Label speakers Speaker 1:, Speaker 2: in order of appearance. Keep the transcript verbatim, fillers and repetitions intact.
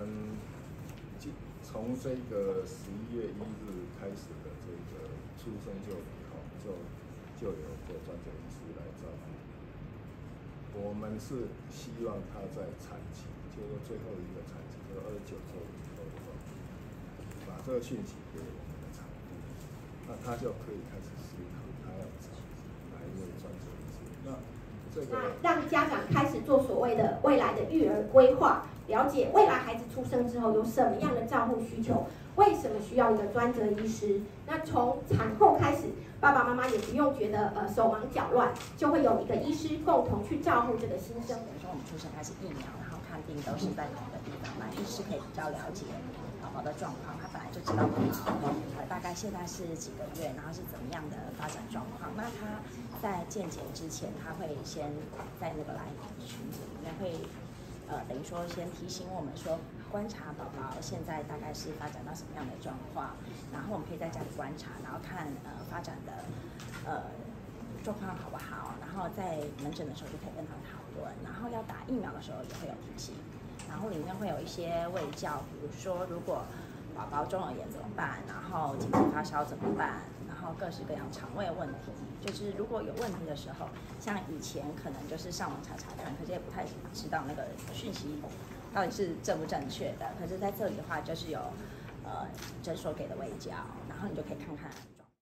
Speaker 1: 们从这个十一月一日开始的这个出生就医哈，就就有个专责医师来照顾。我们是希望他在产期，就是最后一个产期，就是二十九周以后的话，把这个讯息给我们的产妇，那他就可以开始思考他要找哪一位专责医师。那这个
Speaker 2: 让家长开始做所谓的未来的育儿规划，了解未来孩子出生之后有什么样的照护需求，为什么需要一个专责医师。那从产后开始，爸爸妈妈也不用觉得呃手忙脚乱，就会有一个医师共同去照顾这个新生。
Speaker 3: 比如说我们出生开始疫苗，然后看病都是在同一个地方，那医师可以比较了解宝宝的状况，他本来就知道宝宝呃大概现在是几个月，然后是怎么样的发展状况。那他在健检之前，他会先在那个来群组里面会呃等于说先提醒我们说，观察宝宝现在大概是发展到什么样的状况，然后我们可以在家里观察，然后看呃发展的呃状况好不好，然后在门诊的时候就可以跟他讨论，然后要打疫苗的时候也会有提醒。然后里面会有一些卫教，比如说如果宝宝中耳炎怎么办，然后紧急发烧怎么办，然后各式各样肠胃问题，就是如果有问题的时候，像以前可能就是上网查查看，可是也不太知道那个讯息到底是正不正确的。可是在这里的话，就是有呃诊所给的卫教，然后你就可以看看。